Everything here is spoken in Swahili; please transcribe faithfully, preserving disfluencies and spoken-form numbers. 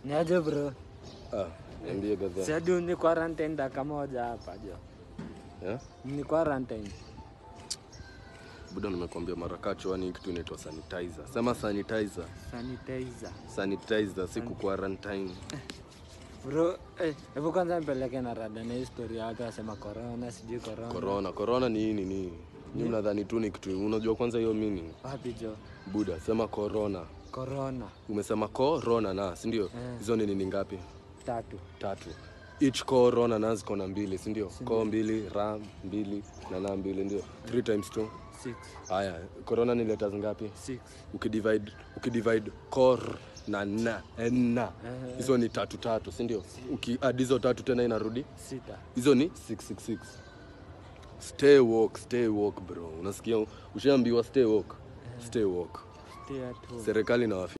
Niaje bro? Ah, niambie gaza. Sadi ni quarantine dakika moja hapa jo. Eh? Ni quarantine. Buda nimekuambia mara kacho yani kitu inaitwa sanitizer. Sema sanitizer. Sanitizer. Sanitizer siku quarantine. Bro, eh, hebu kwanza mpeleke na rada na historia watu wasema corona, sijui corona. Corona, corona ni nini ni? Nyinyi mnadhani tu ni kitu. Unajua kwanza hiyo meaning? Wapi jo? Buda, sema corona. Corona. Umesema corona na, si ndio? Hizo ni nini ngapi? Tatu. Tatu. Each corona na ziko na mbili, si ndio? Ko mbili, ram mbili na na mbili ndio. three times two. six. Haya, corona ni letters ngapi? six. Ukidivide, ukidivide cor na na na. Hizo ni tatu tatu, si ndio? Ukiadd hizo tatu tena inarudi sita. Hizo ni six six six. Stay woke, stay woke bro. Unasikia ushaambiwa stay woke. Stay woke. Stay at home. Serikali na